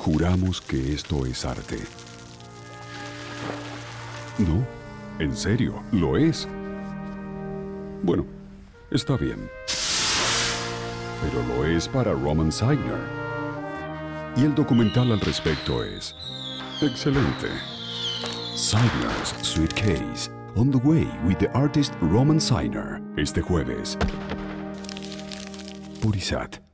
Juramos que esto es arte. No, en serio, lo es. Bueno, está bien. Pero lo es para Roman Signer. Y el documental al respecto es excelente. Signer's Suitcase, on the way with the artist Roman Signer, este jueves. Por ISAT.